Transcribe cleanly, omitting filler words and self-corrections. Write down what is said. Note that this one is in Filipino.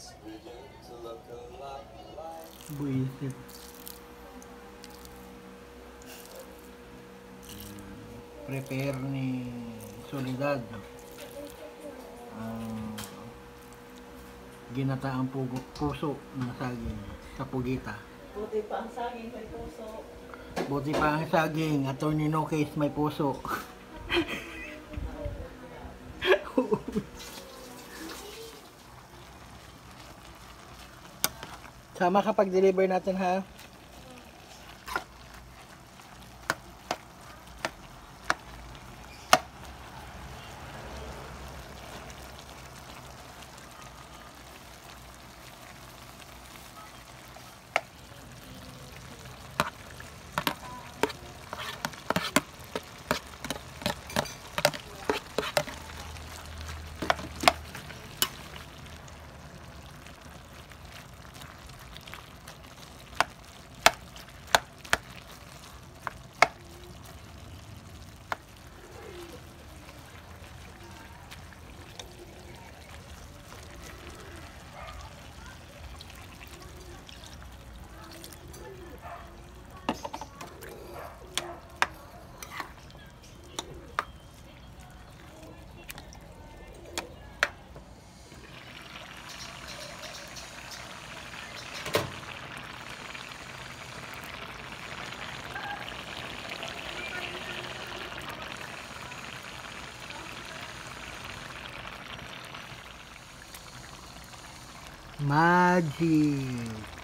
Buisit. Prepare ni Soledad ang ginataang puso ng saging sa pugita. Buti pa ang saging may puso. Buti pa ang saging, Attorney No Case may puso. Sama ka pag-deliver natin ha. Magic.